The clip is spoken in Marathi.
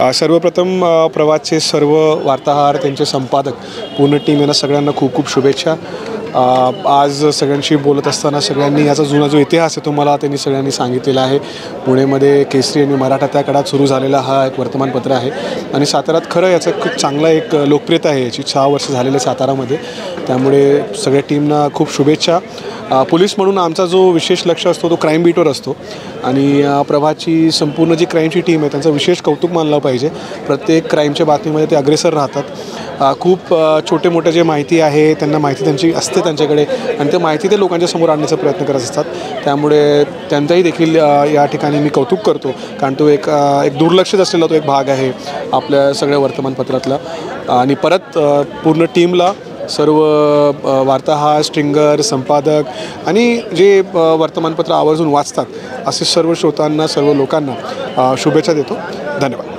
सर्वप्रथम प्रवासचे सर्व वार्ताहर, त्यांचे संपादक, पूर्ण टीम यांना सगळ्यांना खूप खूप शुभेच्छा। आज सगळ्यांशी बोलत असताना सगळ्यांनी याचा जुना जो इतिहास आहे तो मला त्यांनी सगळ्यांनी सांगितलेला आहे। पुणेमध्ये केसरी आणि मराठा त्या काळात सुरू झालेला हा एक वर्तमानपत्र आहे आणि साताऱ्यात खरं याचं खूप चांगला एक लोकप्रियता आहे। याची 6 वर्ष झालेले सातारामध्ये, त्यामुळे सगळ्या टीमना खूप शुभेच्छा। पोलीस म्हणून आमचा जो विशेष लक्ष असतो तो क्राईम बीटवर असतो आणि प्रभाची संपूर्ण जी क्राईमची टीम आहे त्यांचं विशेष कौतुक मानलं पाहिजे। प्रत्येक क्राईमच्या बातमीमध्ये ते अग्रेसर राहतात। खूप छोटे मोठे जे माहिती आहे त्यांना माहिती त्यांची असते त्यांच्याकडे आणि ते माहिती ते लोकांच्या समोर आणण्याचा प्रयत्न करत असतात। त्यामुळे त्यांचाही देखील या ठिकाणी मी कौतुक करतो, कारण तो एक दुर्लक्षित असलेला तो एक भाग आहे आपल्या सगळ्या वर्तमानपत्रातला। आणि परत पूर्ण टीमला, सर्व वार्ताहर, स्ट्रिंगर, संपादक आणि जे वर्तमानपत्र आवर्जून वाचतात असे सर्व श्रोतांना, सर्व लोकांना शुभेच्छा देतो। धन्यवाद।